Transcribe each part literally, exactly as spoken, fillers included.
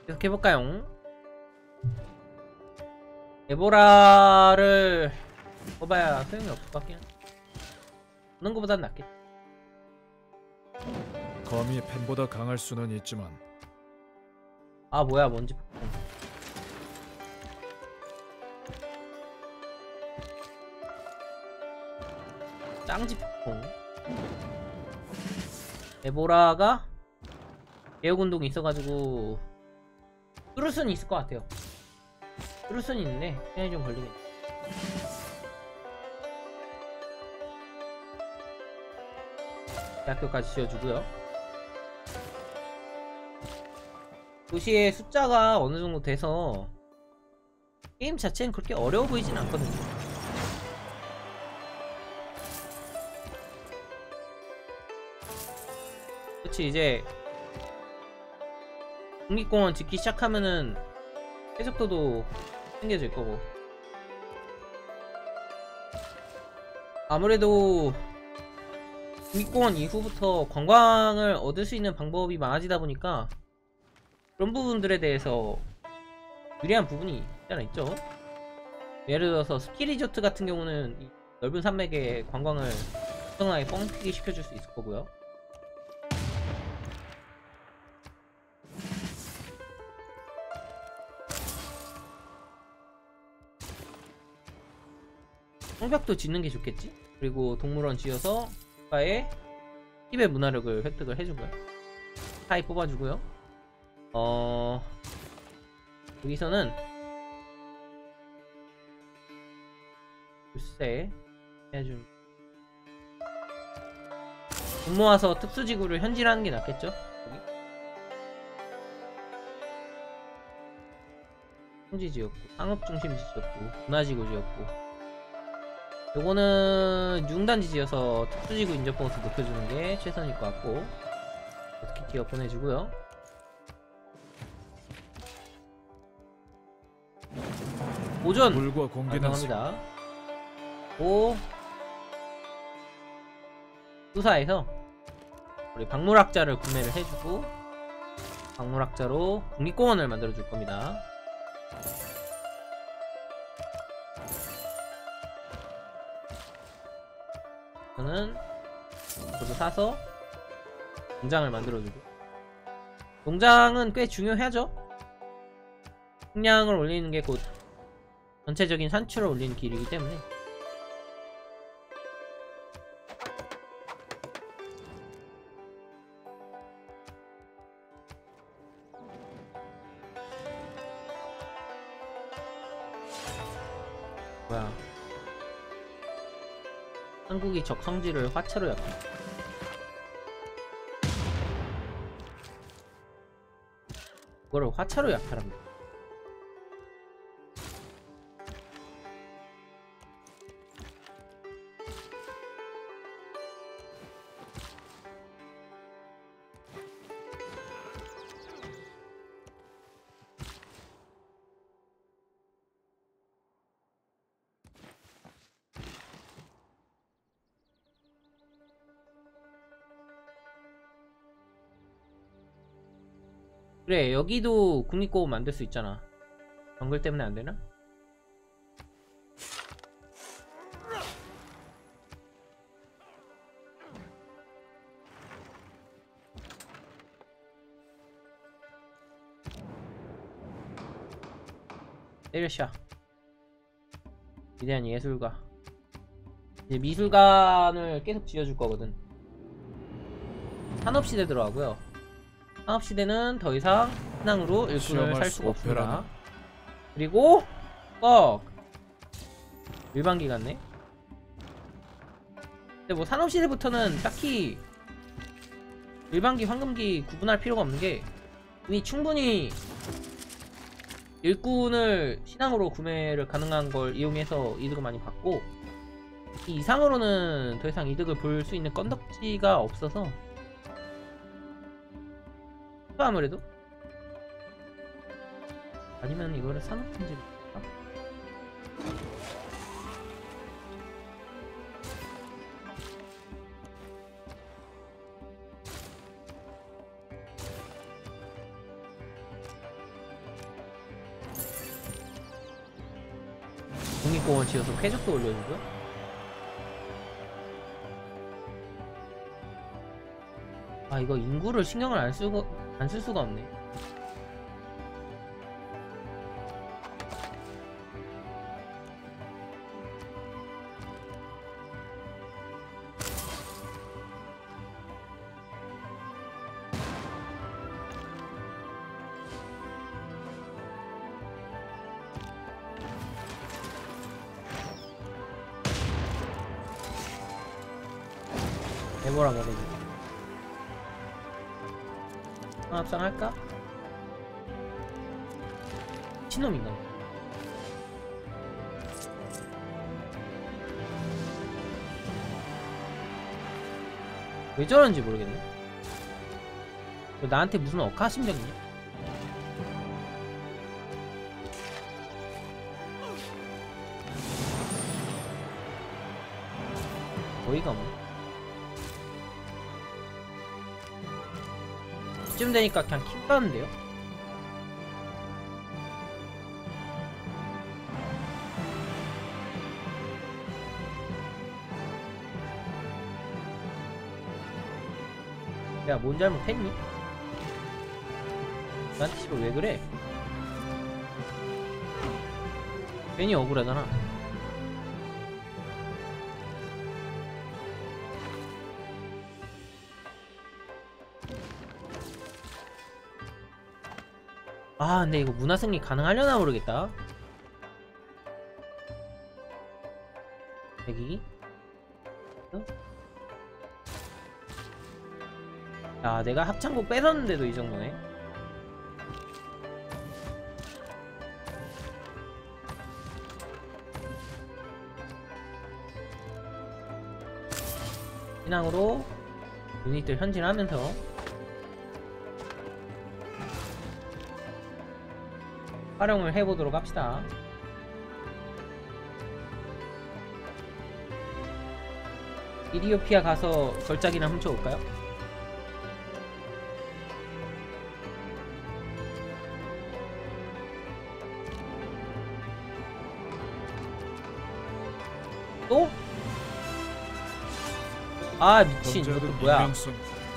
계속 해볼까요? 에보라를 뽑아야 소용이 없을 것 같긴 해. 보는 것보단 낫겠지. 검이 펜보다 강할 수는 있지만 아 뭐야 뭔지 폭풍. 짱지 폭풍. 에보라가 개혁운동이 있어가지고 뚜루스는 있을 것 같아요. 뚜루스는 있는데 시간이 좀 걸리겠네. 대학교까지 지어주고요. 도시의 숫자가 어느 정도 돼서 게임 자체는 그렇게 어려워 보이진 않거든요. 그치, 이제 국립공원 짓기 시작하면은 해적도도 생겨질 거고, 아무래도 국립공원 이후부터 관광을 얻을 수 있는 방법이 많아지다 보니까 그런 부분들에 대해서 유리한 부분이 있잖아 있죠. 예를 들어서 스키 리조트 같은 경우는 이 넓은 산맥에 관광을 엄청나게 뻥튀기 시켜줄 수 있을 거고요. 성벽도 짓는 게 좋겠지? 그리고 동물원 지어서 국가의 티벳 문화력을 획득을 해주고요. 스카이 뽑아주고요. 어... 여기서는 글쎄 해준 돈 모아서 특수지구를 현질하는 게 낫겠죠? 여기? 통지 지었고, 상업중심지 지었고, 문화지구 지었고, 요거는 융단지 지어서 특수지구 인접 보너스 높여주는 게 최선일 것 같고, 어떻게 기업 보내주고요. 오전 물과 공기는 완성합니다. 오 수사에서 우리 박물학자를 구매를 해주고 박물학자로 국립공원을 만들어줄 겁니다. 저는 저도 사서 농장을 만들어주고, 농장은 꽤 중요하죠. 식량을 올리는 게 곧 전체적인 산출을 올리는 길이기 때문에. 뭐야, 한국이 적 성질을 화채로 약해. 그거를 화채로 약하랍니다. 그래, 여기도 국립공원 만들 수 있잖아. 정글 때문에 안 되나? 때려샤. 위대한 예술가. 이제 미술관을 계속 지어줄 거거든. 산업시대 들어가고요. 산업시대는 더 이상 신앙으로 일꾼을 살 수가 없습니다. 그리고 꺽 일반기 같네. 근데 뭐 산업시대부터는 딱히 일반기, 황금기 구분할 필요가 없는 게 이미 충분히 일꾼을 신앙으로 구매를 가능한 걸 이용해서 이득을 많이 받고, 이 이상으로는 더 이상 이득을 볼 수 있는 건덕지가 없어서 아무래도 아니면 이거를 산업통제로 할까? 국립공원 지어서 쾌적도 올려주죠. 아 이거 인구를 신경을 안 쓰고 안 쓸 수가 없네. 해보라 말이지. 합상할까? 미친놈인가? 왜 저런지 모르겠네. 너 나한테 무슨 억하심정이냐? 어이가 없네. 이쯤 되니까 그냥 킥 가는데요? 야, 뭔 잘못했니? 나한테 씨발 왜 그래? 괜히 억울하잖아. 아 근데 이거 문화승리 가능하려나 모르겠다. 대기. 어? 야 내가 합창곡 뺏었는데도 이 정도네. 신앙으로 유닛들 현질하면서 활용을 해보도록 합시다. 이디오피아 가서 걸작이나 훔쳐올까요? 또? 아 미친 이것도 경제학은 뭐야. 익명성.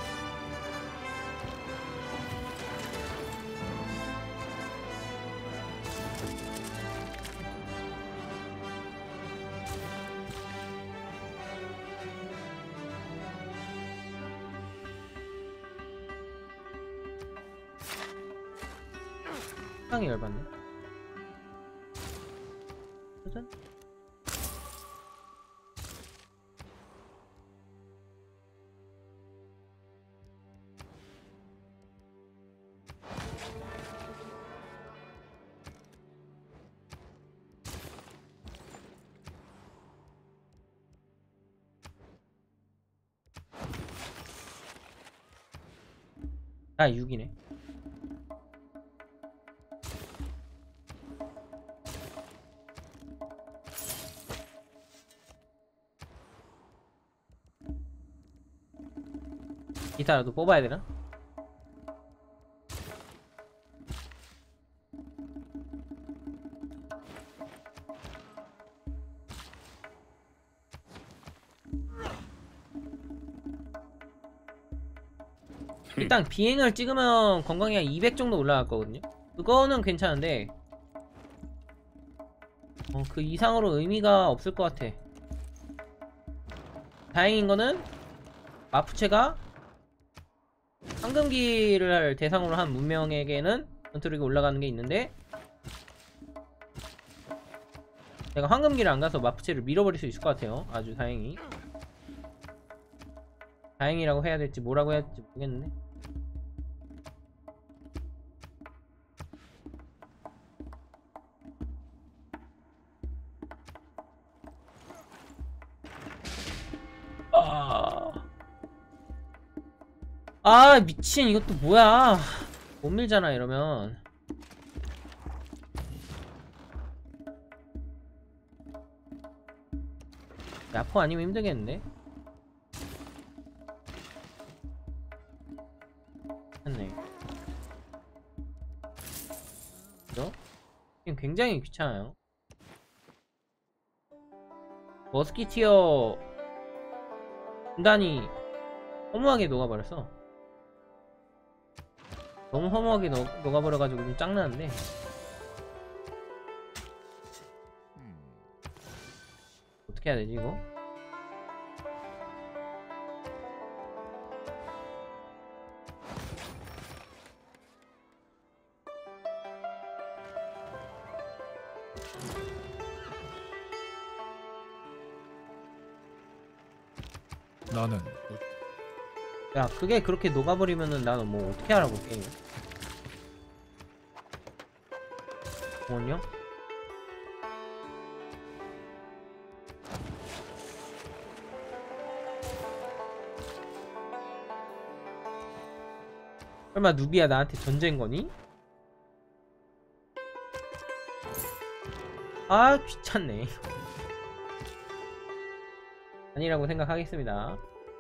상당히 열받네. 짜잔. 아 육이네. 기타라도 뽑아야 되나? 일단 비행을 찍으면 건강이 한 이백 정도 올라갈 거거든요. 그거는 괜찮은데 어, 그 이상으로 의미가 없을 것 같아. 다행인 거는 마푸체가 황금기를 대상으로 한 문명에게는 전투력이 올라가는 게 있는데 내가 황금기를 안 가서 마푸체를 밀어버릴 수 있을 것 같아요. 아주 다행히. 다행이라고 해야 될지 뭐라고 해야 될지 모르겠네. 아, 아 미친 이것도 뭐야. 못 밀잖아 이러면. 야포 아니면 힘들겠는데? 했네. 그죠? 지금 굉장히 귀찮아요. 머스키티어 군단이 허무하게 녹아버렸어. 너무 허무하게 녹, 녹아버려가지고 좀 짱나는데. 어떻게 해야 되지 이거? 나는 야, 그게 그렇게 녹아버리면은 나는 뭐 어떻게 하라고 게임. 뭐냐? 설마 누비야 나한테 전쟁 거니? 아 귀찮네. 아니라고 생각하겠습니다.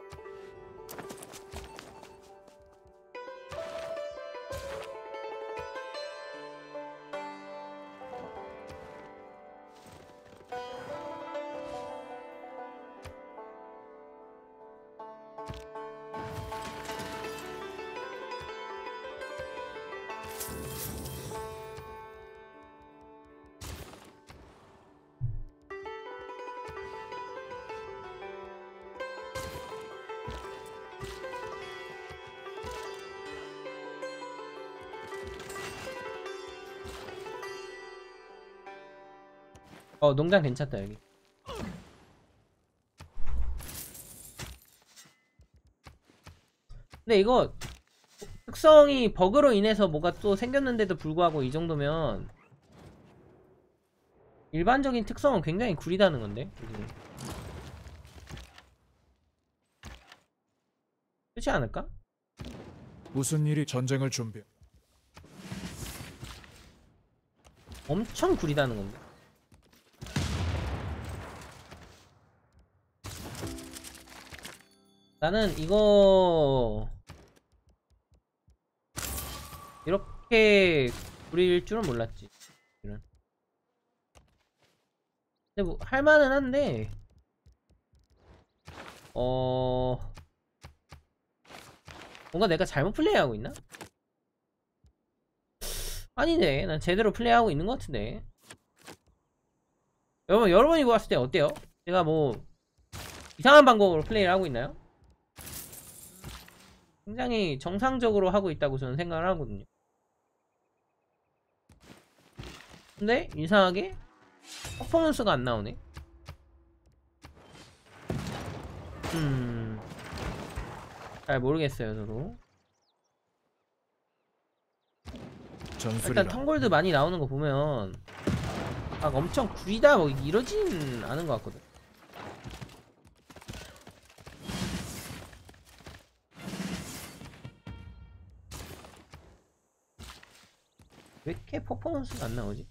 어 농장 괜찮다 여기. 근데 이거 특성이 버그로 인해서 뭐가 또 생겼는데도 불구하고 이 정도면 일반적인 특성은 굉장히 구리다는 건데. 그렇지 않을까? 무슨 일이 전쟁을 준비? 엄청 구리다는 건데. 나는 이거 이렇게 구릴 줄은 몰랐지. 이런. 근데 뭐 할만은 한데 어 뭔가 내가 잘못 플레이하고 있나? 아니네, 난 제대로 플레이하고 있는 것 같은데. 여러분 여러분이 보았을 때 어때요? 제가 뭐 이상한 방법으로 플레이를 하고 있나요? 굉장히 정상적으로 하고 있다고 저는 생각을 하거든요. 근데 이상하게 퍼포먼스가 안 나오네. 음, 잘 모르겠어요 저도. 전술이라. 일단 턴골드 많이 나오는 거 보면 막 엄청 구리다 뭐 이러진 않은 것 같거든. 왜 이렇게 퍼포먼스가 안 나오지?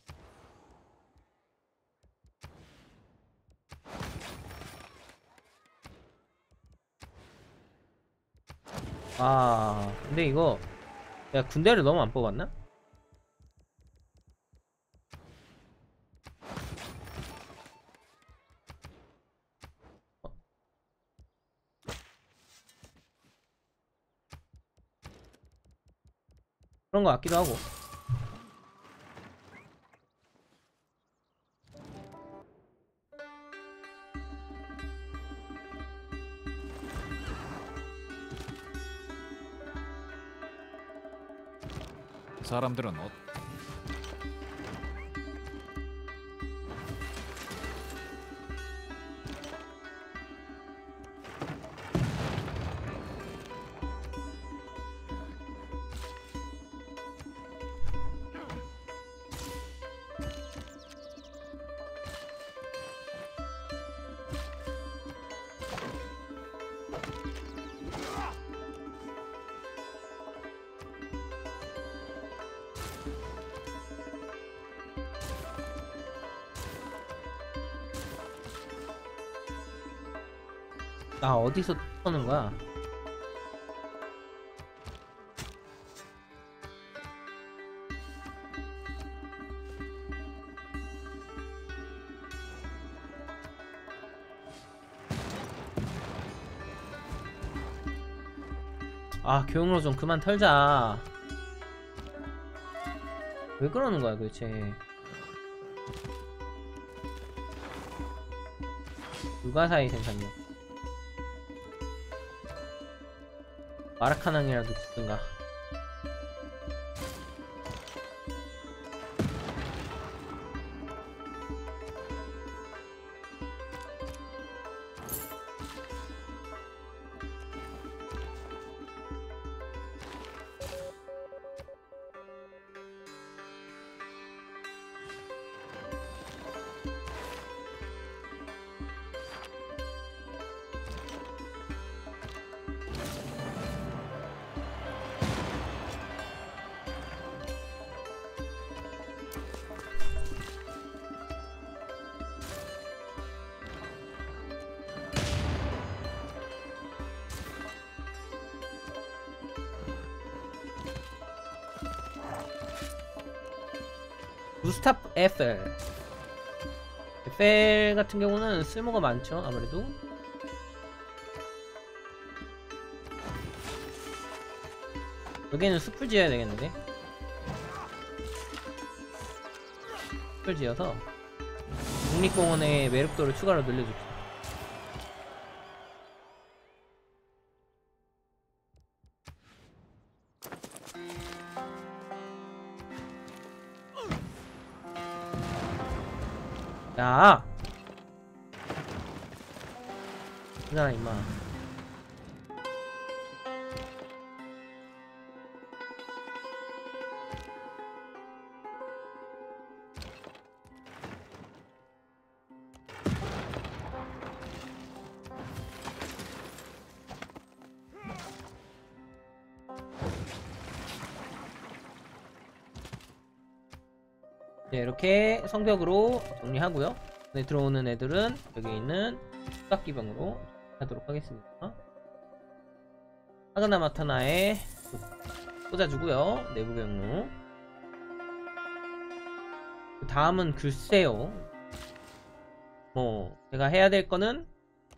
아 근데 이거 내가 군대를 너무 안 뽑았나? 어. 그런 거 같기도 하고. 사람들은 어... 나 어디서 터는 거야? 아, 교육로 좀 그만 털자. 왜 그러는 거야 도대체. 불가사의 생산력. 마라카낭이라도 듣든가. 구스타프 에펠. 에펠 같은 경우는 쓸모가 많죠, 아무래도. 여기는 숲을 지어야 되겠는데. 숲을 지어서 국립공원의 매력도를 추가로 늘려줍시다. 야! 그잖아 임마. 네, 이렇게 성벽으로 정리하고요. 네, 들어오는 애들은 여기 있는 수각기병으로 하도록 하겠습니다. 하그나 마타나에 꽂아주고요. 내부 경로. 그 다음은 글쎄요. 뭐 제가 해야 될 거는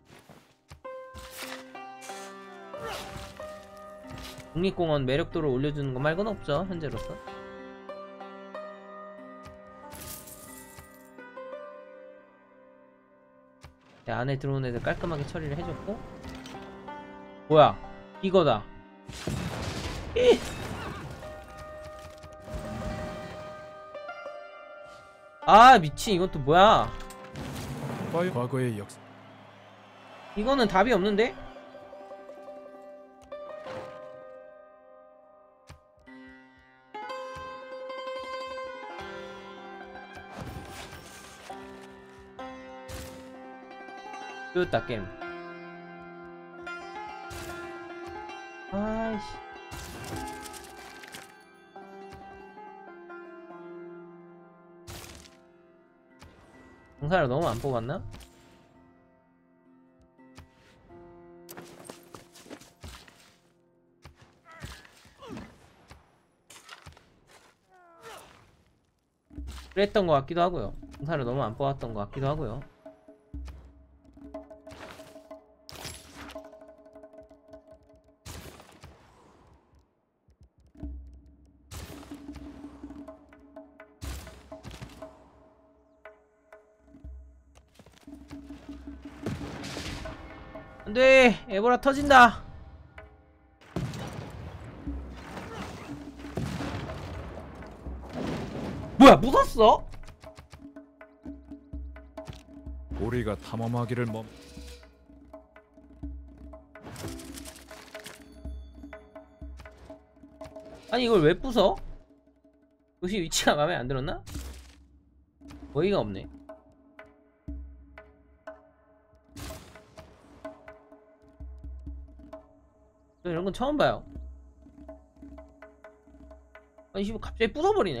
국립공원 매력도를 올려주는 거 말고는 없죠, 현재로서. 네, 안에 들어온 애들 깔끔하게 처리를 해줬고. 뭐야, 이거다. 이! 아 미친, 이건 또 뭐야. 과거의 역사. 이거는 답이 없는데? 좋다 게임. 아이씨. 공사를 너무 안 뽑았나? 그랬던 것 같기도 하고요. 공사를 너무 안 뽑았던 것 같기도 하고요. 안돼, 에보라 터진다. 뭐야, 묻었어? 우리가 탐험하기를 멈. 아니 이걸 왜 부숴? 도시 위치가 마음에 안 들었나? 어이가 없네. 저 이런 건 처음 봐요. 아니 씨발 갑자기 부숴버리네.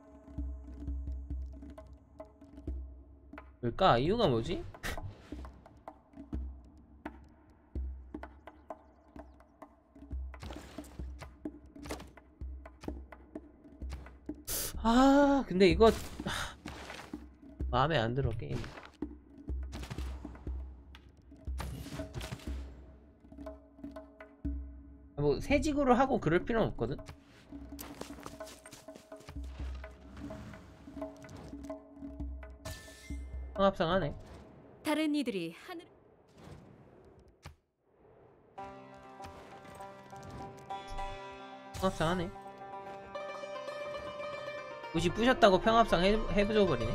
왜일까? 이유가 뭐지? 아 근데 이거 하... 마음에 안 들어 게임. 뭐 뭐 새지구를 하고 그럴 필요는 없거든. 상합상하네. 다른 이들이 하늘 평합상하네. 굳이 부셨다고 평합상 해, 해줘버리네.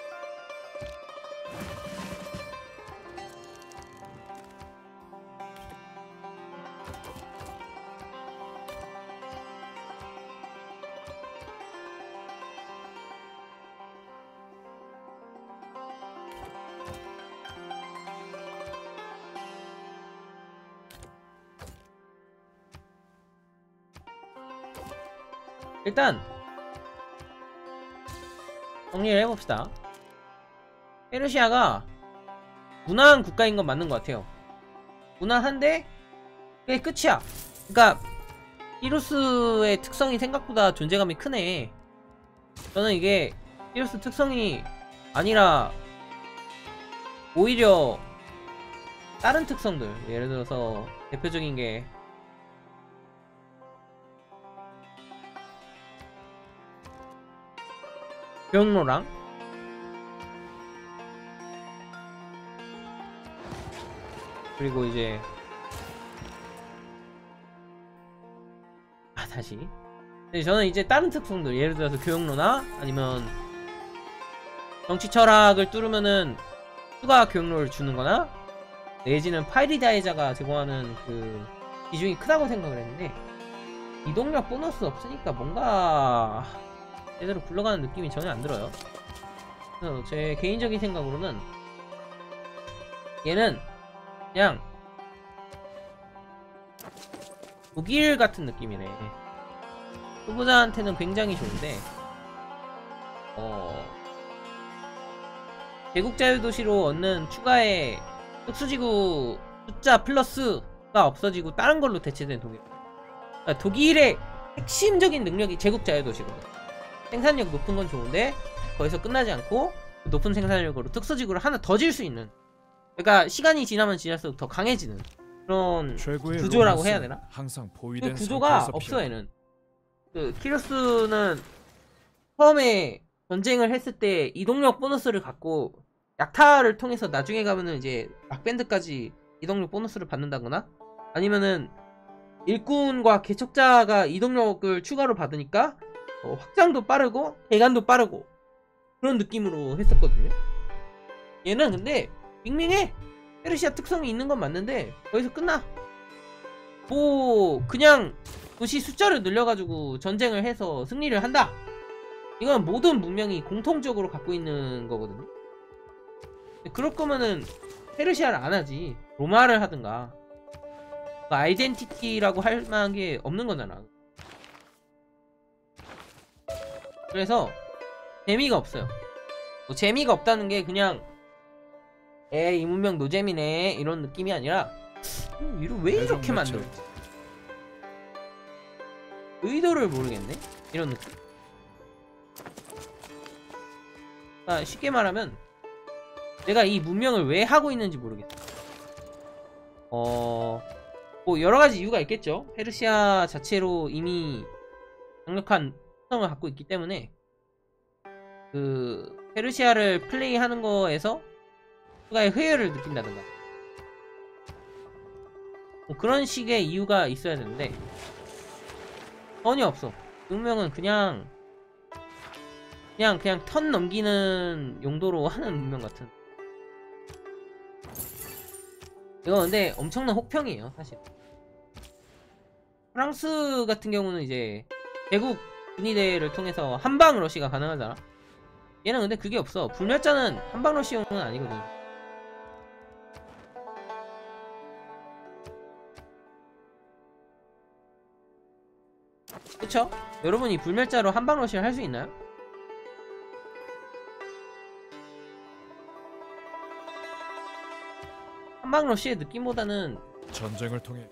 일단 정리를 해봅시다. 페르시아가 무난한 국가인 건 맞는 것 같아요. 무난한데 그게 끝이야. 그러니까 히루스의 특성이 생각보다 존재감이 크네. 저는 이게 히루스 특성이 아니라 오히려 다른 특성들, 예를 들어서 대표적인 게 병로랑 그리고 이제 아 다시 근데 저는 이제 다른 특성들, 예를 들어서 교역로나 아니면 정치 철학을 뚫으면은 추가 교역로를 주는거나 내지는 파이리다이자가 제공하는 그 비중이 크다고 생각을 했는데 이동력 보너스 없으니까 뭔가 제대로 굴러가는 느낌이 전혀 안 들어요. 그래서 제 개인적인 생각으로는 얘는 그냥 독일 같은 느낌이네. 후보자한테는 굉장히 좋은데 어 제국자유도시로 얻는 추가의 특수지구 숫자 플러스가 없어지고 다른 걸로 대체된 독일. 그러니까 독일의 핵심적인 능력이 제국자유도시거든. 생산력 높은 건 좋은데 거기서 끝나지 않고 높은 생산력으로 특수지구를 하나 더 질 수 있는, 그러니까 시간이 지나면 지날수록 더 강해지는 그런 구조라고 해야 되나? 항상 그 보이된 구조가 없어 얘는. 그 키루스는 처음에 전쟁을 했을 때 이동력 보너스를 갖고 약탈을 통해서 나중에 가면은 이제 락밴드까지 이동력 보너스를 받는다거나 아니면은 일꾼과 개척자가 이동력을 추가로 받으니까 어, 확장도 빠르고 대간도 빠르고 그런 느낌으로 했었거든요. 얘는 근데 밍밍해. 페르시아 특성이 있는 건 맞는데 거기서 끝나. 뭐 그냥 도시 숫자를 늘려가지고 전쟁을 해서 승리를 한다, 이건 모든 문명이 공통적으로 갖고 있는 거거든요. 그럴 거면은 페르시아를 안 하지 로마를 하든가. 그 아이덴티티라고 할 만한 게 없는 거잖아. 그래서 재미가 없어요. 뭐 재미가 없다는 게 그냥 에이 이 문명 노잼이네 이런 느낌이 아니라 음, 이거 왜 이렇게 만들었지? 의도를 모르겠네? 이런 느낌? 그러니까 쉽게 말하면 내가 이 문명을 왜 하고 있는지 모르겠어. 어... 뭐 여러가지 이유가 있겠죠. 페르시아 자체로 이미 강력한 특성을 갖고 있기 때문에 그 페르시아를 플레이하는 거에서 추가의 회의를 느낀다든가 뭐 그런 식의 이유가 있어야 되는데 전혀 없어. 문명은 그냥 그냥 그냥 턴 넘기는 용도로 하는 문명 같은. 이거 근데 엄청난 혹평이에요 사실. 프랑스 같은 경우는 이제 대국 분위대를 통해서 한방 러시가 가능하잖아. 얘는 근데 그게 없어. 불멸자는 한방 러시용은 아니거든. 그쵸? 여러분이 불멸자로 한방 러시를 할 수 있나요? 한방 러시의 느낌보다는 전쟁을 통해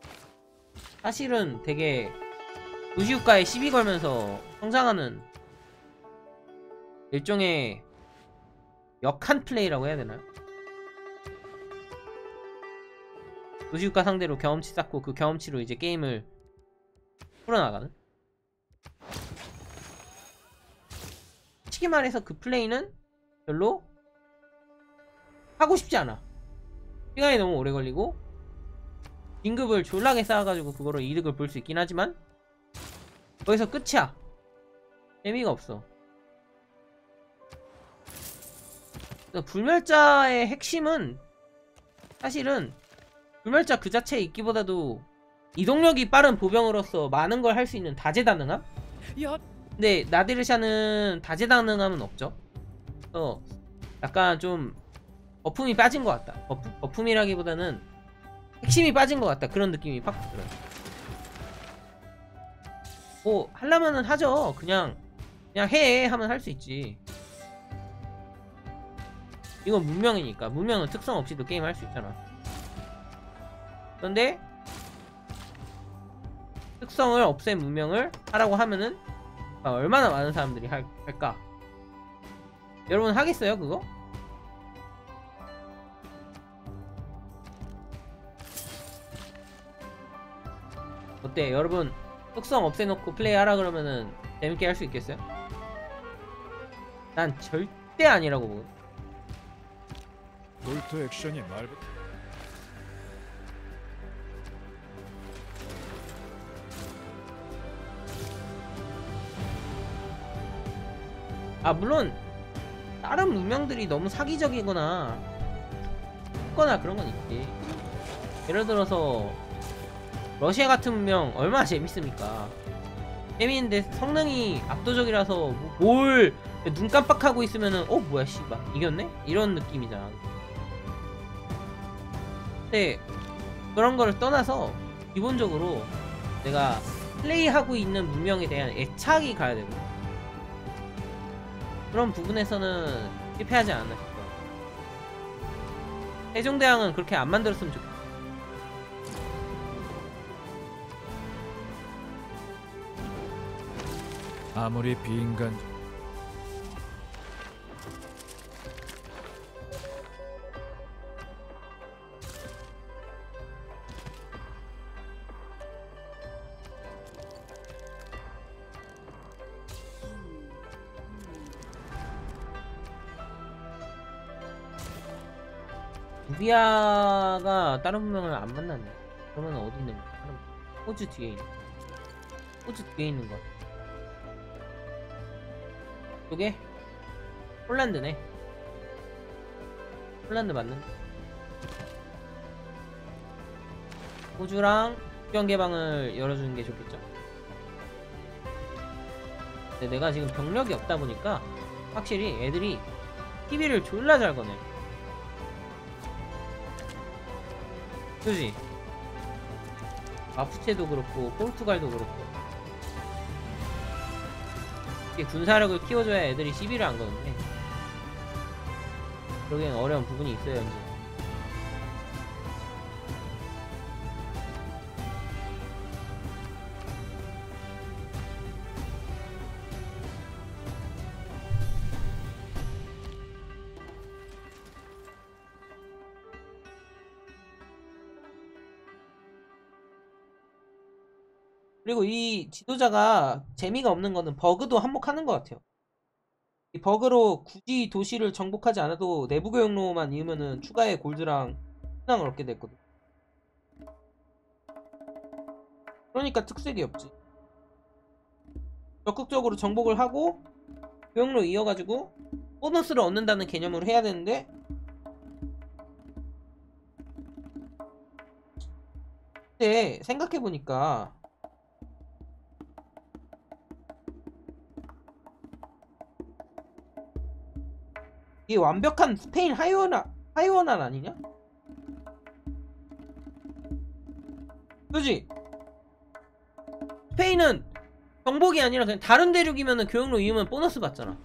사실은 되게 도시국가에 시비 걸면서 성장하는 일종의 역한 플레이라고 해야 되나요? 도시국가 상대로 경험치 쌓고 그 경험치로 이제 게임을 풀어나가는. 솔직히 말해서 그 플레이는 별로 하고 싶지 않아. 시간이 너무 오래 걸리고 긴급을 졸라게 쌓아가지고 그거로 이득을 볼 수 있긴 하지만 거기서 끝이야. 재미가 없어. 불멸자의 핵심은 사실은 불멸자 그 자체에 있기보다도 이동력이 빠른 보병으로서 많은 걸 할 수 있는 다재다능함? 근데 나디르샤는 다재다능함은 없죠. 그래서 약간 좀 버품이 빠진 것 같다. 버프, 버품이라기보다는 핵심이 빠진 것 같다. 그런 느낌이 팍 들어요. 뭐 하려면은 하죠. 그냥 그냥 해 하면 할 수 있지. 이건 문명이니까. 문명은 특성 없이도 게임 할 수 있잖아. 그런데 특성을 없앤 문명을 하라고 하면은 얼마나 많은 사람들이 할, 할까? 여러분 하겠어요 그거? 어때? 여러분 특성 없애놓고 플레이하라 그러면은 재밌게 할 수 있겠어요? 난 절대 아니라고 보고. 볼트 액션이 말부터 아 물론 다른 문명들이 너무 사기적이거나 거나 그런 건 있지. 예를 들어서 러시아 같은 문명 얼마나 재밌습니까? 재미있는데 성능이 압도적이라서 뭘 눈 깜빡하고 있으면은 어 뭐야 씨발 이겼네? 이런 느낌이잖아. 근데 그런 거를 떠나서 기본적으로 내가 플레이하고 있는 문명에 대한 애착이 가야 되고 그런 부분에서는 실패하지 않나 싶어. 세종대왕은 그렇게 안 만들었으면 좋겠어. 아무리 비인간 누비아가 다른 문명을 안 만났네. 그러면 어디 있는 거야? 호주 뒤에 있는 호주 뒤에 있는 거야. 이게 폴란드네. 폴란드 맞는? 호주랑 국경 개방을 열어주는 게 좋겠죠. 근데 내가 지금 병력이 없다 보니까 확실히 애들이 티비를 졸라 잘 거네. 그지? 마푸체도 그렇고 포르투갈도 그렇고 이게 군사력을 키워줘야 애들이 시비를 안 거는데 그러기엔 어려운 부분이 있어요 현재. 그리고 이 지도자가 재미가 없는 거는 버그도 한몫하는 것 같아요. 이 버그로 굳이 도시를 정복하지 않아도 내부 교역로만 이으면은 추가의 골드랑 신앙을 얻게 됐거든. 그러니까 특색이 없지. 적극적으로 정복을 하고 교역로 이어가지고 보너스를 얻는다는 개념으로 해야 되는데 근데 생각해보니까 이게 완벽한 스페인 하이원한 하이원한 아니냐? 그지? 스페인은 정복이 아니라 그냥 다른 대륙이면은 교역로 이으면 보너스 받잖아.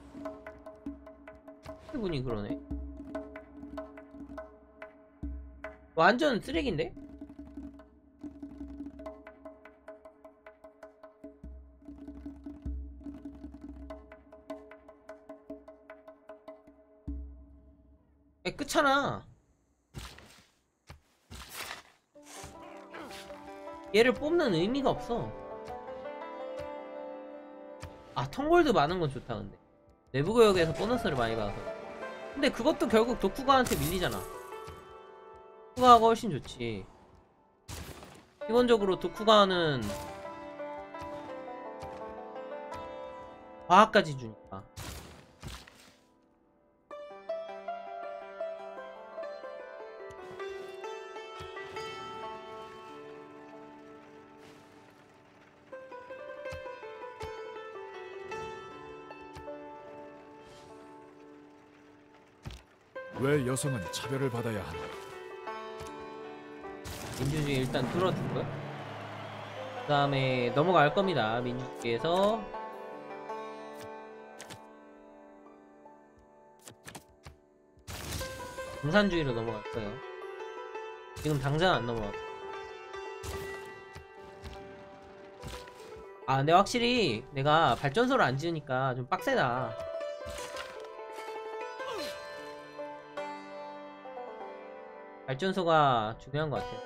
해보니 그러네. 완전 쓰레기인데? 끝잖아. 얘를 뽑는 의미가 없어. 아, 턴골드 많은 건 좋다. 근데 내부구역에서 보너스를 많이 받아서. 근데 그것도 결국 도쿠가한테 밀리잖아. 도쿠가가 훨씬 좋지. 기본적으로 도쿠가는 과학까지 주니까. 왜 여성은 차별을 받아야 하나? 민주주의 일단 뚫어주고요. 그 다음에 넘어갈 겁니다. 민주주의에서 공산주의로 넘어갈 거예요. 지금 당장 안 넘어가. 아, 근데 확실히 내가 발전소를 안 지으니까 좀 빡세다. 발전소가 중요한 것 같아요.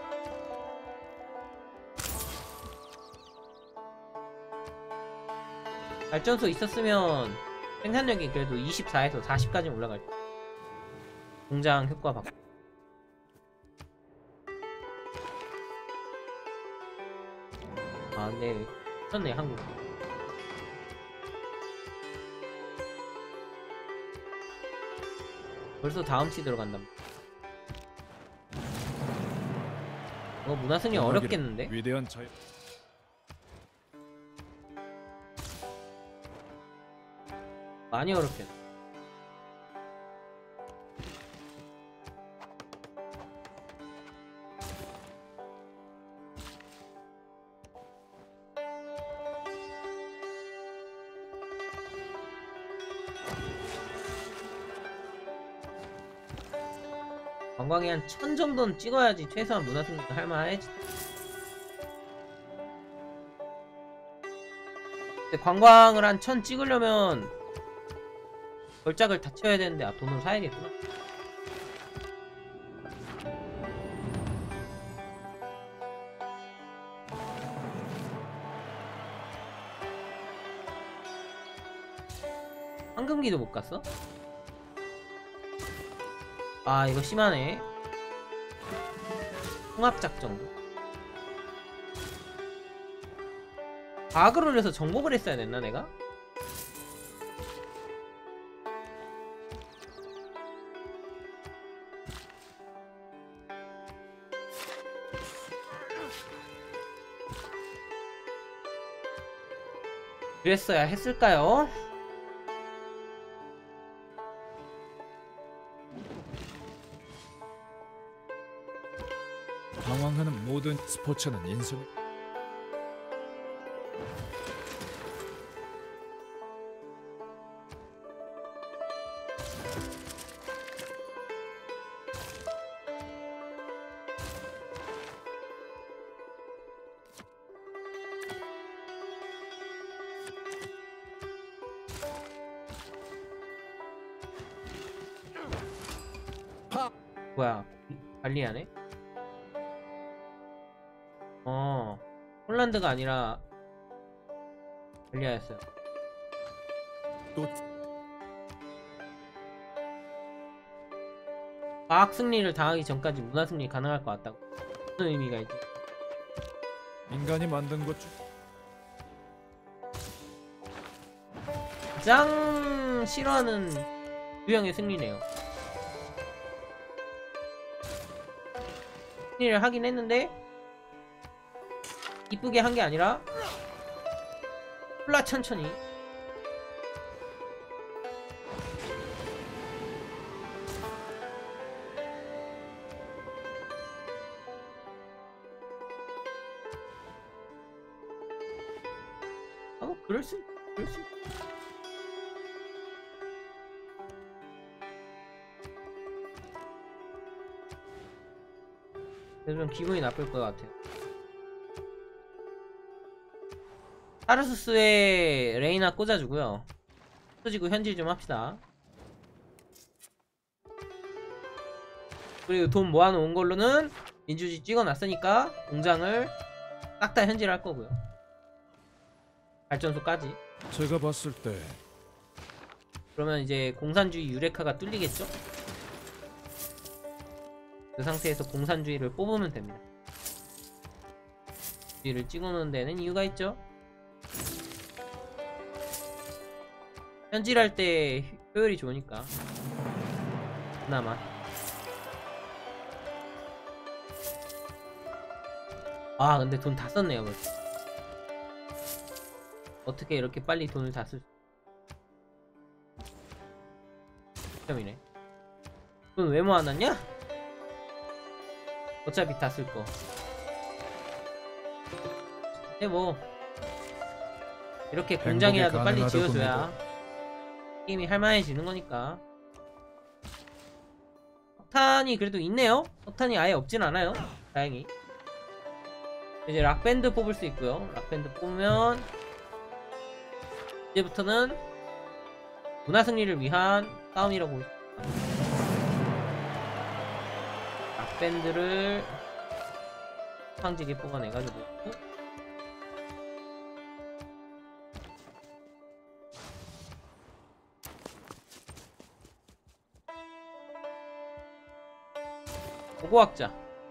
발전소 있었으면 생산력이 그래도 이십사에서 사십까지 올라갈 때 공장 효과 받고. 아, 근데 미쳤네 한국. 벌써 다음 치 들어간다. 이거 문화승리 어렵겠는데? 위대한 자유. 많이 어렵겠네. 관광에 한 천 정도는 찍어야지 최소한 문화승리도 할만하지. 근데 관광을 한 천 찍으려면 걸작을 다 채워야 되는데, 아, 돈을 사야겠구나. 황금기도 못 갔어? 아, 이거 심하네. 통합작전도. 과학을 올려서 정복을 했어야 됐나 내가? 그랬어야 했을까요? 방황하는 모든 스포츠는 인성. 뭐야, 관리하네? 어, 폴란드가 아니라 관리하였어요. 또 과학 승리를 당하기 전까지 문화 승리 가능할 것 같다고. 무슨 의미가 있지? 인간이 만든 것 중 가장 싫어하는 유형의 승리네요. 승리를 하긴 했는데 이쁘게 한 게 아니라 콜라 천천히. 아, 뭐 그럴 수 그럴 수 그래서 좀 기분이 나쁠 것 같아요. 타르수스에 레이나 꽂아주고요. 꽂아주고 현질 좀 합시다. 그리고 돈 모아놓은 걸로는 민주주의 찍어놨으니까 공장을 싹 다 현질할 거고요. 발전소까지. 제가 봤을 때 그러면 이제 공산주의 유레카가 뚫리겠죠? 그 상태에서 공산주의를 뽑으면 됩니다. 주의를 찍어놓은 데는 이유가 있죠? 현질할 때 효율이 좋으니까. 그나마. 아 근데 돈 다 썼네요 벌써. 어떻게 이렇게 빨리 돈을 다 쓸 수... 점이네. 돈 왜 모아놨냐? 어차피 다 쓸거. 근데 뭐 이렇게 공장이라도 빨리 가능하다고 지어줘야 게임이 할만해지는 거니까. 석탄이 그래도 있네요. 석탄이 아예 없진 않아요. 다행히. 이제 락밴드 뽑을 수 있고요. 락밴드 뽑으면 이제부터는 문화 승리를 위한 싸움이라고 볼 수 있습니다. 락밴드를 황지게 뽑아내가지고 고고학자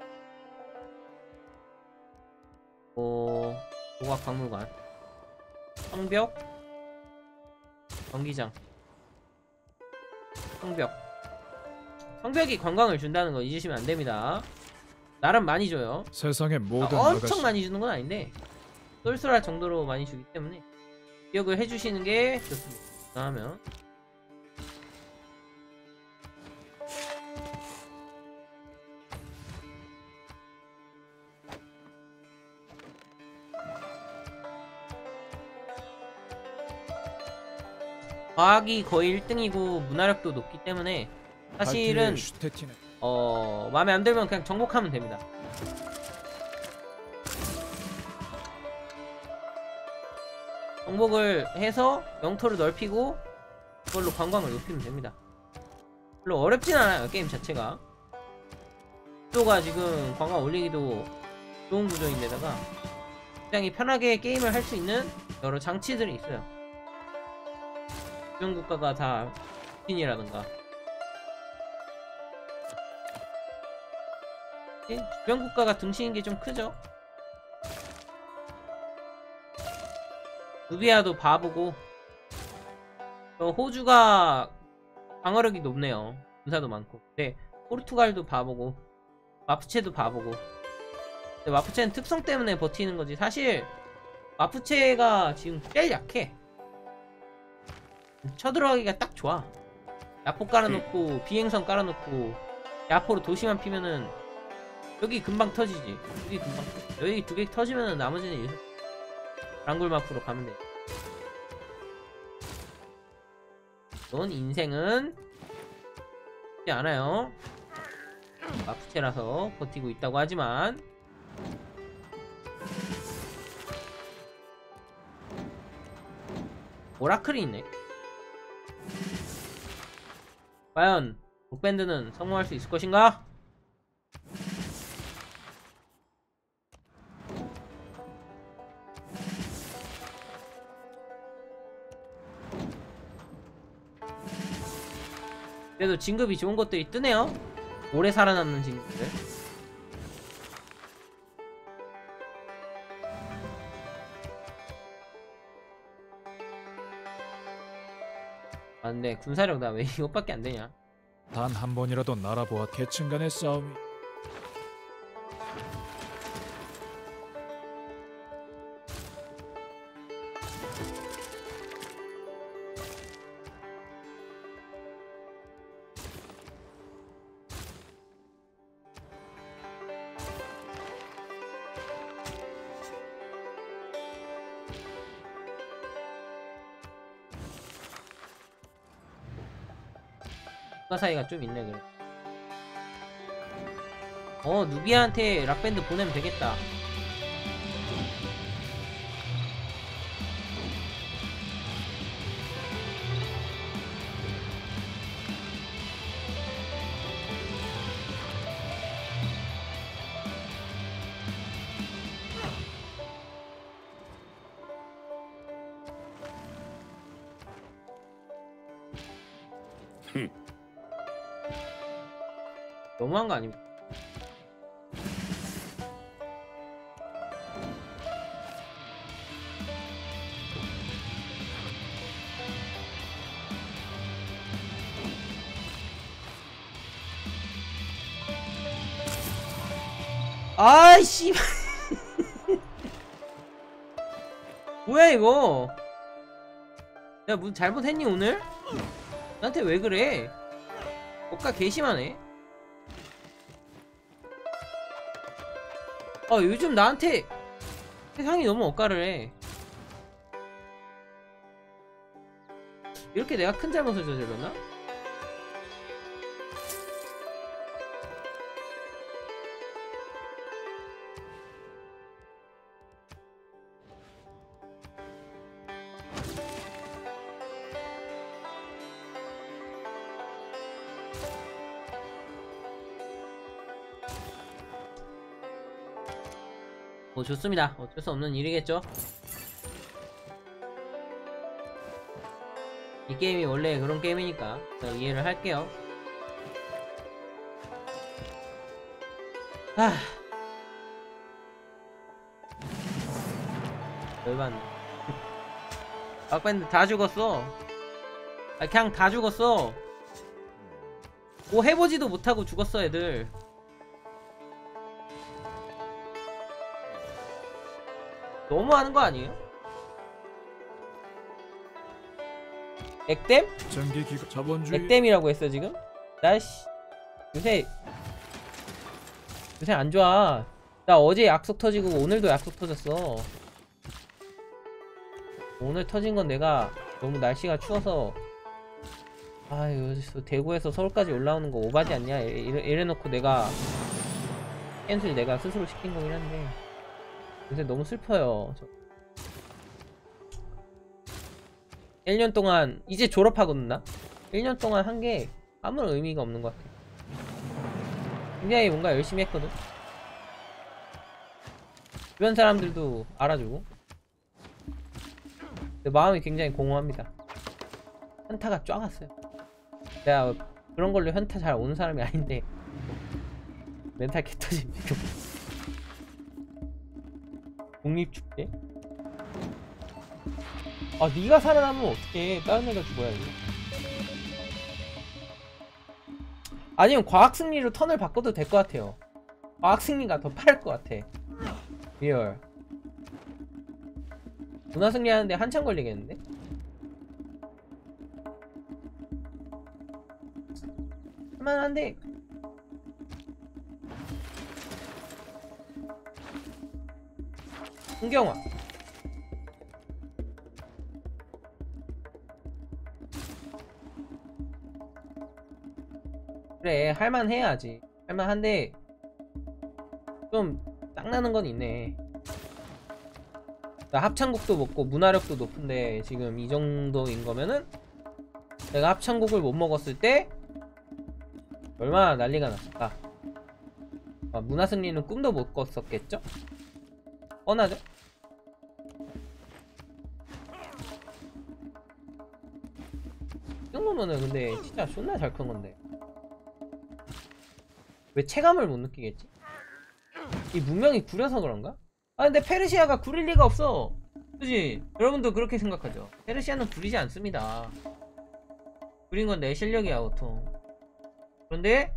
어... 고고학박물관 성벽 경기장 성벽 성벽이 관광을 준다는 거 잊으시면 안됩니다. 나름 많이 줘요. 세상의 아, 모든 엄청 아가씨 많이 주는 건 아닌데 쏠쏠할 정도로 많이 주기 때문에 기억을 해주시는 게 좋습니다. 그러면 과학이 거의 일 등이고 문화력도 높기 때문에 사실은 발트의 슈테틴은 어... 마음에 안 들면 그냥 정복하면 됩니다. 정복을 해서 영토를 넓히고 그걸로 관광을 높이면 됩니다. 별로 어렵진 않아요 게임 자체가. 구조가 지금 관광 올리기도 좋은 구조인데다가 굉장히 편하게 게임을 할 수 있는 여러 장치들이 있어요. 주변 국가가 다 핀이라든가 주변 국가가 등치인 게 좀 크죠. 누비아도 바보고 어, 호주가 방어력이 높네요. 군사도 많고. 근데 포르투갈도 바보고 마푸체도 바보고. 근데 마푸체는 특성 때문에 버티는 거지. 사실 마푸체가 지금 제일 약해. 쳐들어가기가 딱 좋아. 야포 깔아놓고 비행선 깔아놓고 야포로 도시만 피면은 여기 금방 터지지. 여기 금방 터지. 여기 두 개 터지면은 나머지는 이제 랑굴마프로 가면 돼. 넌 인생은 쉽지 않아요. 마푸체라서 버티고 있다고 하지만 오라클이 있네. 과연 북밴드는 성공할 수 있을 것인가? 그래도 진급이 좋은 것들이 뜨네요. 오래 살아남는 진급들. 아 근데 군사력 나 왜 이것밖에 안 되냐? 단 한 번이라도 날아보아 계층 간의 싸움이 국가 사이가 좀 있네 그래. 어 누비아한테 락밴드 보내면 되겠다. 너무한 거 아닙니까? 아이씨. 뭐야 이거? 야 무슨 잘못했니 오늘? 나한테 왜 그래? 억까 개심하네. 아 요즘 나한테 세상이 너무 억까를 해. 이렇게 내가 큰 잘못을 저질렀나? 뭐 좋습니다. 어쩔 수 없는 일이겠죠. 이 게임이 원래 그런 게임이니까 이해를 할게요. 하... 열받네. 막밴드 다 죽었어. 아 그냥 다 죽었어. 뭐 해보지도 못하고 죽었어 애들. 너무하는 거 아니에요? 액땜? 전기 기가 자본주의 액땜이라고 했어 지금? 나씨 요새 요새 안 좋아. 나 어제 약속 터지고 오늘도 약속 터졌어. 오늘 터진 건 내가 너무 날씨가 추워서 아유 대구에서 서울까지 올라오는 거 오바지 않냐 이래, 이래놓고 내가 캔슬 내가 스스로 시킨 거긴 한데 요새 너무 슬퍼요. 저 일 년 동안 이제 졸업하거든 나? 일 년 동안 한 게 아무런 의미가 없는 것 같아. 굉장히 뭔가 열심히 했거든. 주변 사람들도 알아주고 내 마음이 굉장히 공허합니다. 현타가 쫙 왔어요. 내가 그런 걸로 현타 잘 오는 사람이 아닌데 멘탈 개터짐 지금. 독립축제? 아 니가 살아남으면 어떡해. 다른 애가 죽어야지. 아니면 과학승리로 턴을 바꿔도 될 것 같아요. 과학승리가 더 빠를 것 같아. 리얼 문화승리 하는데 한참 걸리겠는데? 할만한데 흥경화 그래 할만해야지. 할만한데 좀 짱나는 건 있네. 나 합창곡도 먹고 문화력도 높은데 지금 이 정도인 거면은 내가 합창곡을 못 먹었을 때 얼마나 난리가 났을까. 아, 문화승리는 꿈도 못 꿨었겠죠? 뻔하죠? 이 정도면은 근데 진짜 존나 잘 큰 건데 왜 체감을 못 느끼겠지? 이 문명이 구려서 그런가? 아 근데 페르시아가 구릴 리가 없어. 그지? 여러분도 그렇게 생각하죠? 페르시아는 구리지 않습니다. 구린 건 내 실력이야 보통. 그런데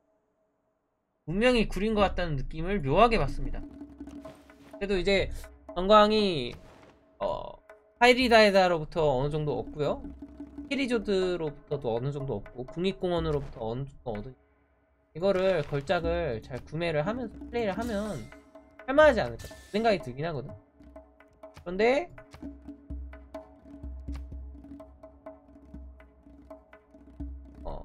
문명이 구린 것 같다는 느낌을 묘하게 받습니다. 그래도 이제 관광이 어 하이리다에다로부터 어느 정도 얻고요. 키리조드로부터도 어느 정도 얻고 국립공원으로부터 어느 정도 얻으. 이거를 걸작을 잘 구매를 하면서 플레이를 하면 할만하지 않을까 생각이 들긴 하거든. 그런데 어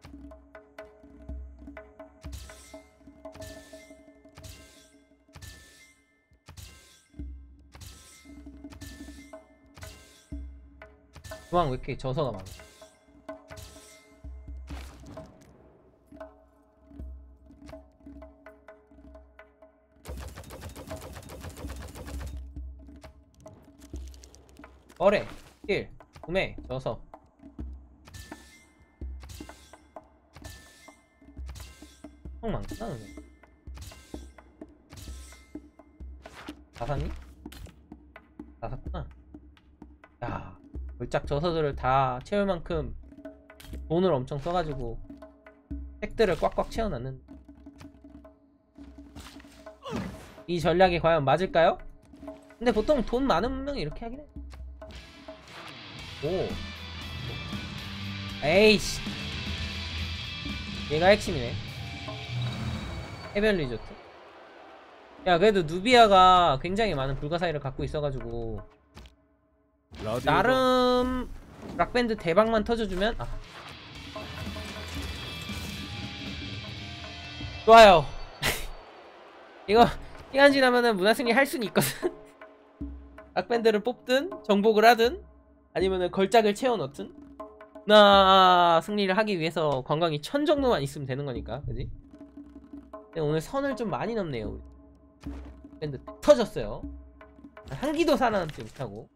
중앙 왜 이렇게 저서가 많아? 거래, 일, 구매, 저서. 엄청 많구나 너네. 다 샀니? 다 샀구나. 야, 걸작 저서들을 다 채울 만큼 돈을 엄청 써가지고 팩들을 꽉꽉 채워놨는. 이 전략이 과연 맞을까요? 근데 보통 돈 많은 분명히 이렇게 하긴 해. 오. 에이씨. 얘가 핵심이네. 해변 리조트. 야, 그래도 누비아가 굉장히 많은 불가사의를 갖고 있어가지고 라디오가 나름 락밴드 대박만 터져주면 아. 좋아요. 이거 시간 지나면은 문화승리 할 수는 있거든. 락밴드를 뽑든 정복을 하든 아니면은 걸작을 채워 넣든 문화 승리를 하기 위해서 관광이 천 정도만 있으면 되는 거니까, 그지? 근데 오늘 선을 좀 많이 넘네요. 우리. 밴드 터졌어요. 한 기도 살아남지 못하고.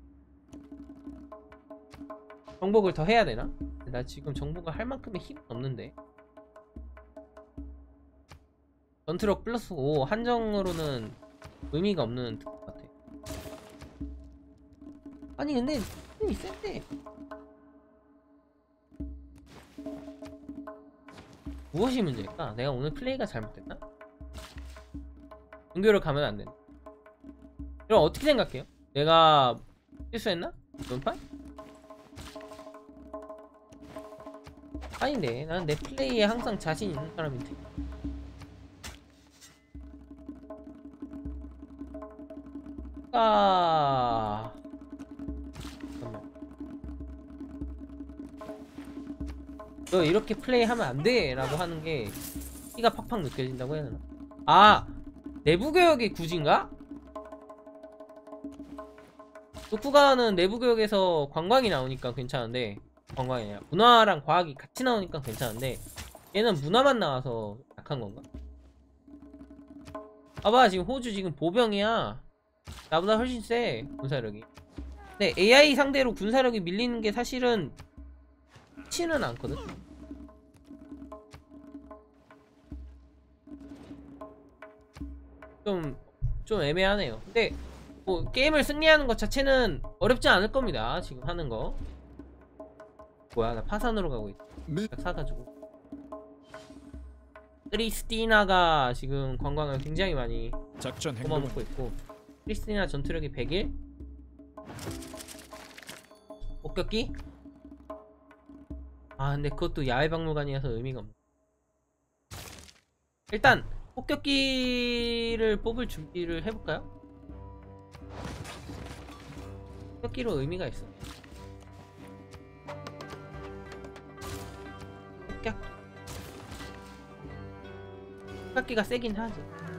정복을 더 해야 되나? 나 지금 정복을 할 만큼의 힘이 없는데. 전투력 플러스 오 한정으로는 의미가 없는 특급 같아. 아니 근데 힘이 센데 무엇이 문제일까? 내가 오늘 플레이가 잘못됐나? 등교를 가면 안 된다. 그럼 어떻게 생각해요? 내가 실수했나? 이번 아닌데, 나는 내 플레이에 항상 자신 있는 사람인데. 아, 잠깐만. 너 이렇게 플레이하면 안 돼! 라고 하는 게 키가 팍팍 느껴진다고 해야 되나? 아! 내부교역이 굳인가? 도쿠가는 내부교역에서 관광이 나오니까 괜찮은데, 관광이 아니라 문화랑 과학이 같이 나오니까 괜찮은데 얘는 문화만 나와서 약한 건가? 봐봐, 지금 호주 지금 보병이야. 나보다 훨씬 세, 군사력이. 근데 에이아이 상대로 군사력이 밀리는 게 사실은 쉽지는 않거든? 좀, 좀 애매하네요. 근데 뭐 게임을 승리하는 것 자체는 어렵지 않을 겁니다. 지금 하는 거. 뭐야, 나 파산으로 가고 있다. 사가지고. 크리스티나가 지금 관광을 굉장히 많이 작전 행동 뽑아먹고 있고, 크리스티나 전투력이 백일. 폭격기? 아 근데 그것도 야외박물관이어서 의미가 없네. 일단 폭격기를 뽑을 준비를 해볼까요? 폭격기로 의미가 있어. 폭격기. 폭격기가 세긴 하지.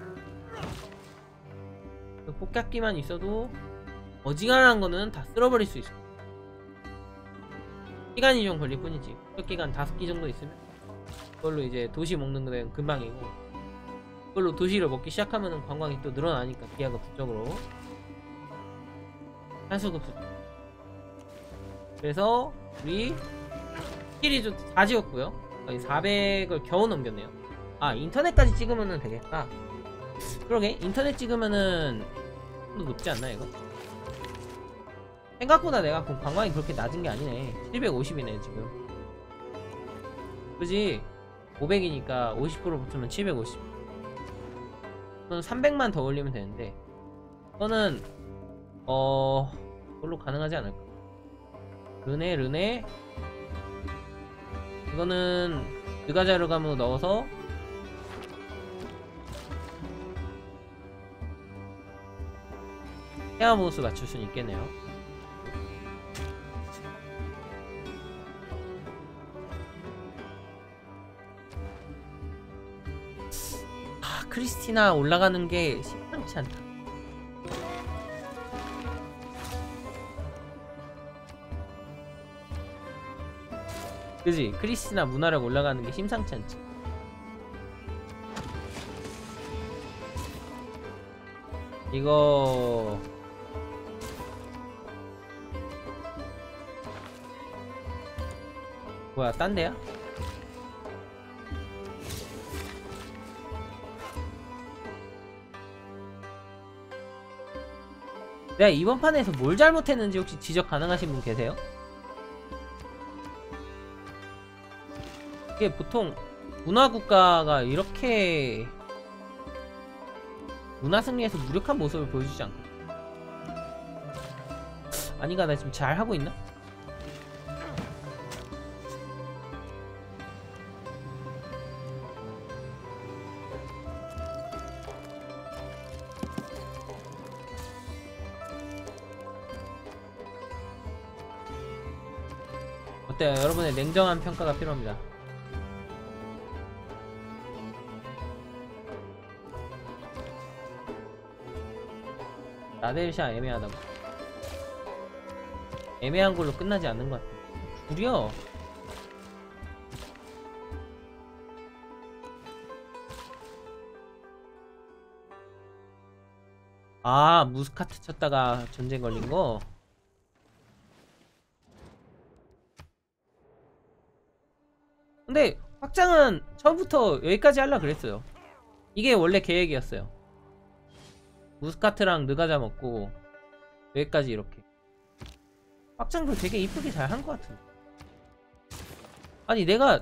그 폭격기만 있어도 어지간한 거는 다 쓸어버릴 수 있어. 시간이 좀 걸릴 뿐이지. 폭격기가 한 다섯 기 정도 있으면 그걸로 이제 도시 먹는 거는 금방이고, 그걸로 도시를 먹기 시작하면은 관광이 또 늘어나니까 기하급 부적으로 한수급 부적. 그래서 우리 스킬이 다 지웠고요. 거의 사백을 겨우 넘겼네요. 아, 인터넷까지 찍으면은 되겠다. 그러게, 인터넷 찍으면은 좀 더 높지 않나 이거? 생각보다 내가 그 관광이 그렇게 낮은 게 아니네. 칠백오십이네 지금. 그지? 오백이니까 오십 퍼센트 붙으면 칠백오십. 그건 삼백만 더 올리면 되는데, 그거는 어... 그걸로 가능하지 않을까? 르네 르네 이거는 느가자르감으로 넣어서 헤아보스 맞출 수는 있겠네요. 아, 크리스티나 올라가는 게 심상치 않다. 그지? 크리스티나 문화력 올라가는 게 심상치 않지. 이거 뭐야, 딴 데야? 내가 이번 판에서 뭘 잘못했는지 혹시 지적 가능하신 분 계세요? 이게 보통 문화국가가 이렇게 문화승리에서 무력한 모습을 보여주지 않고, 아닌가? 나 지금 잘하고 있나? 어때요? 여러분의 냉정한 평가가 필요합니다. 라델샤 애매하다고. 애매한 걸로 끝나지 않는 것 같아. 구려. 아, 무스카트 쳤다가 전쟁 걸린 거? 근데 확장은 처음부터 여기까지 하려 그랬어요. 이게 원래 계획이었어요. 무스카트랑 느가자 먹고 여기까지 이렇게. 확장도 되게 이쁘게 잘 한 것 같은데. 아니 내가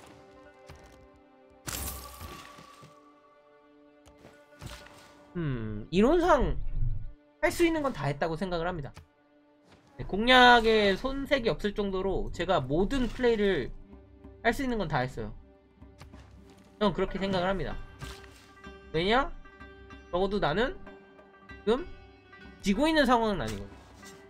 음 이론상 할 수 있는 건 다 했다고 생각을 합니다. 네, 공략에 손색이 없을 정도로 제가 모든 플레이를 할 수 있는 건 다 했어요. 저는 그렇게 생각을 합니다. 왜냐? 적어도 나는 지금 지고 있는 상황은 아니거든.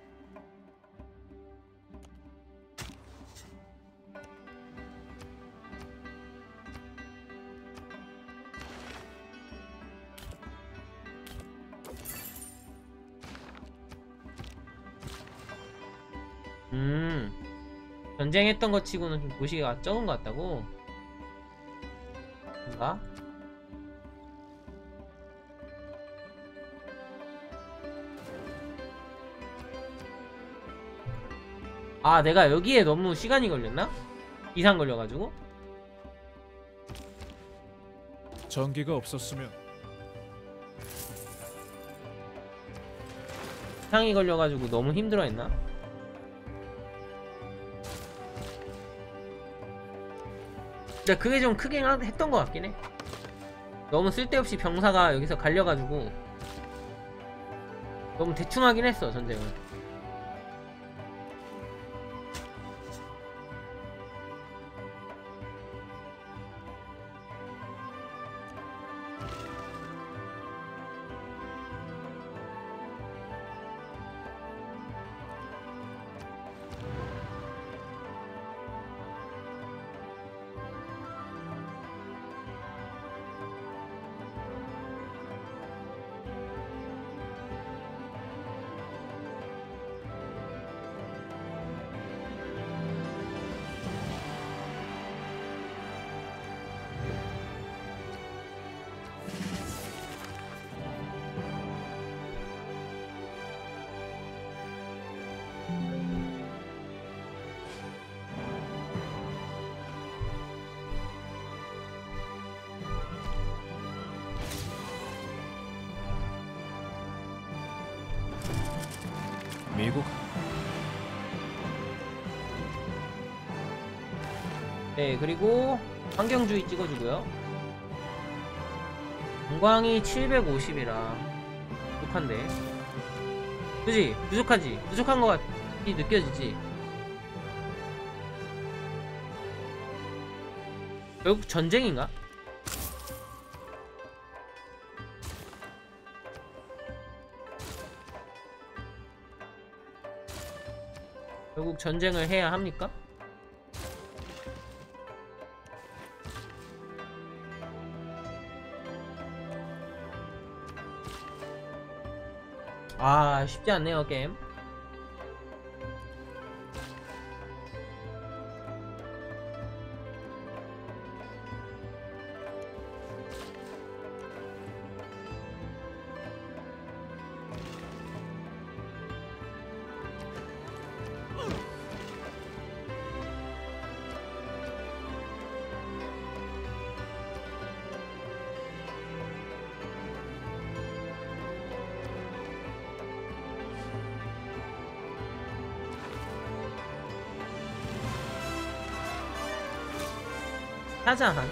음 전쟁했던 것 치고는 좀 도시가 적은 것 같다고? 뭔가? 아 내가 여기에 너무 시간이 걸렸나? 이상 걸려가지고? 전기가 없었으면 이상이 걸려가지고 너무 힘들어했나? 근데 그게 좀 크게 하- 했던 것 같긴 해. 너무 쓸데없이 병사가 여기서 갈려가지고 너무 대충 하긴 했어 전쟁을. 미국 네, 그리고 환경주의 찍어주고요. 관광이 칠백오십이라 부족한데, 그지? 부족하지? 부족한 것 같이 느껴지지? 결국 전쟁인가? 결국 전쟁을 해야 합니까? 아 쉽지 않네요 게임. 샤자한.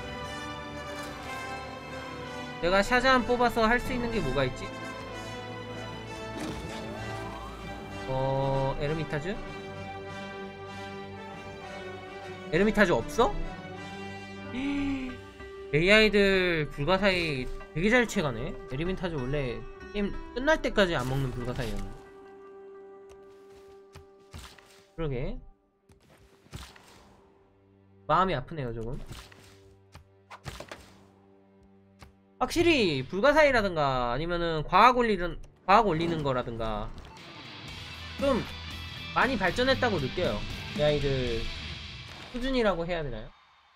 내가 샤자한 뽑아서 할 수 있는 게 뭐가 있지? 어... 에르미타즈? 에르미타즈 없어? 에이아이들 불가사의 되게 잘 채가네. 에르미타즈 원래 게임 끝날 때까지 안 먹는 불가사의였는데. 그러게 마음이 아프네요 조금. 확실히 불가사의라든가 아니면은 과학 올리는 과학 올리는 거라든가 좀 많이 발전했다고 느껴요. 에이아이들 수준이라고 해야 되나요?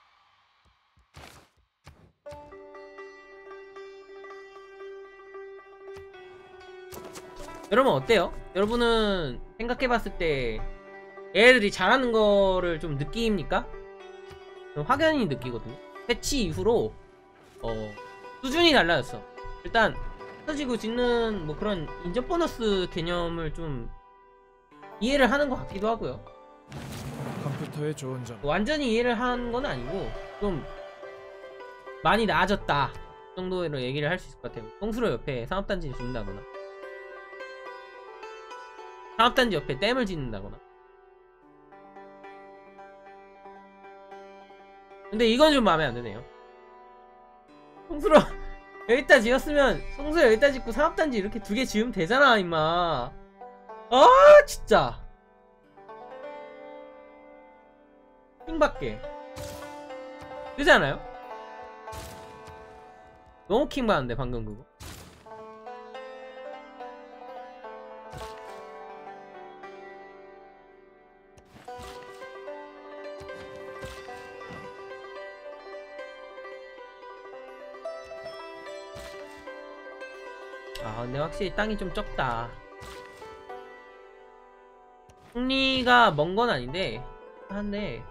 여러분 어때요? 여러분은 생각해봤을 때 얘들이 잘하는 거를 좀 느낍니까? 좀 확연히 느끼거든요. 패치 이후로 어 수준이 달라졌어. 일단 터지고 짓는 뭐 그런 인접 보너스 개념을 좀 이해를 하는 것 같기도 하고요. 컴퓨터의 좋은 점. 완전히 이해를 한 건 아니고 좀 많이 나아졌다 정도로 얘기를 할 수 있을 것 같아요. 성수로 옆에 산업단지를 짓는다거나 산업단지 옆에 댐을 짓는다거나. 근데 이건 좀 마음에 안 드네요. 성수로 여기다 지었으면 성수 여기다 짓고 산업단지 이렇게 두 개 지으면 되잖아 임마. 아 진짜 킹받게 되지 않아요? 너무 킹받는데 방금 그거. 아 근데 확실히 땅이 좀 적다. 승리가 먼 건 아닌데 한데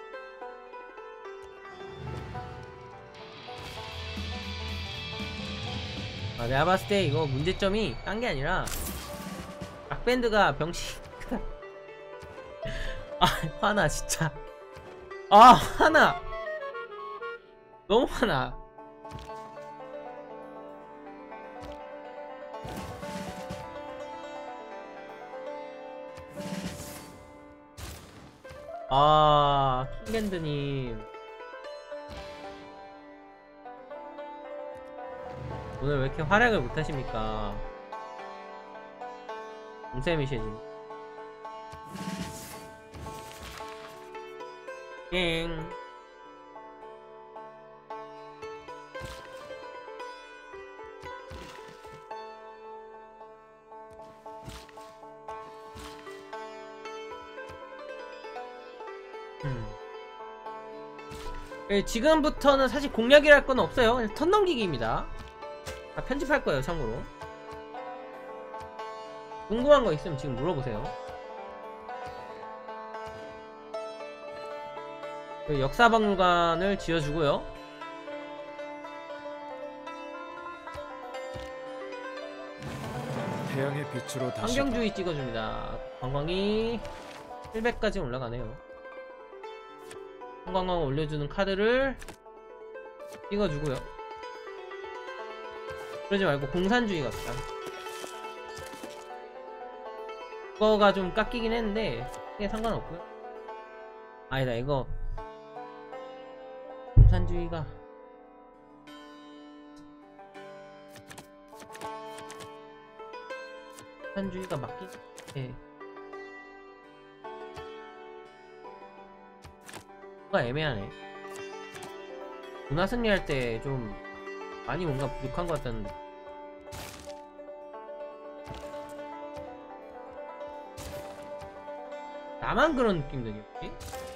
아 내가 봤을 때 이거 문제점이 딴 게 아니라 락밴드가 병신 아 화나 진짜. 아 화나 너무 화나. 아 킹밴드님 오늘 왜 이렇게 활약을 못하십니까? 공쌤이시지. 땡. 음. 예, 지금부터는 사실 공략이랄 건 없어요. 그냥 턴 넘기기입니다. 다 편집할 거예요, 참고로. 궁금한 거 있으면 지금 물어보세요. 그 역사박물관을 지어주고요. 태양의 빛으로 다시 환경주의 찍어줍니다. 관광이 칠백까지 올라가네요. 관광 올려주는 카드를 찍어주고요. 그러지 말고 공산주의 갑시다. 그거가 좀 깎이긴 했는데 그게 상관없고요. 아니다 이거 공산주의가 공산주의가 맞긴 해. 뭔가 애매하네. 문화 승리할 때 좀 많이 뭔가 부족한 것 같다는. 나만 그런 느낌 드니?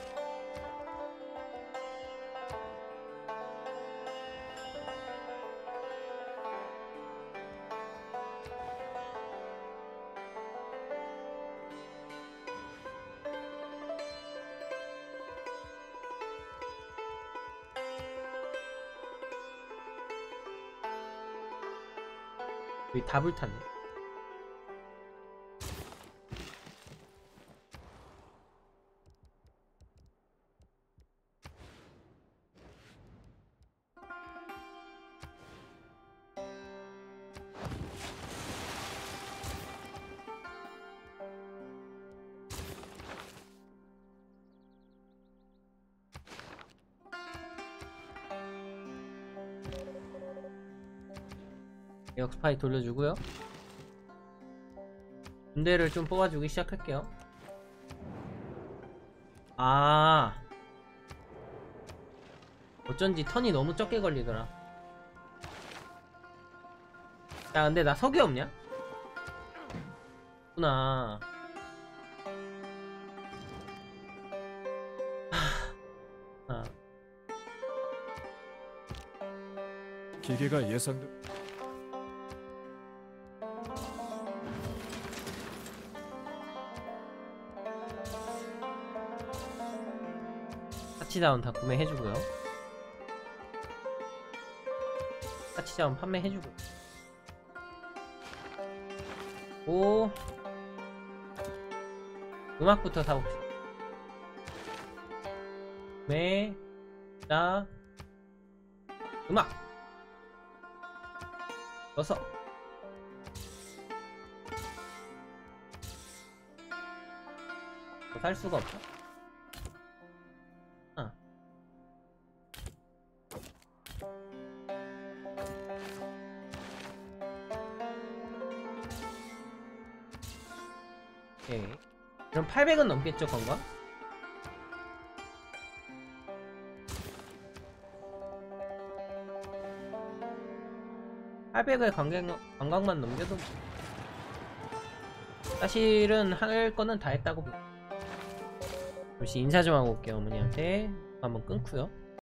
왜 답을 탔네? 개혁 스파이 돌려주고요. 군대를 좀 뽑아주기 시작할게요. 아, 어쩐지 턴이 너무 적게 걸리더라. 야, 근데 나 석유 없냐? 구나. 아, 기계가 예상돼. 타치다운 다 구매해주고요. 타치다운 판매해주고. 오, 음악부터 사봅시다. 매, 자, 음악. 넣어서. 더 살 수가 없다. 아. 오케이. 그럼 팔백은 넘겠죠, 건강? 팔백을 관광, 관광만 넘겨도 사실은 할 거는 다 했다고 봅니다. 잠시 인사 좀 하고 올게요. 어머니한테 한번 끊고요.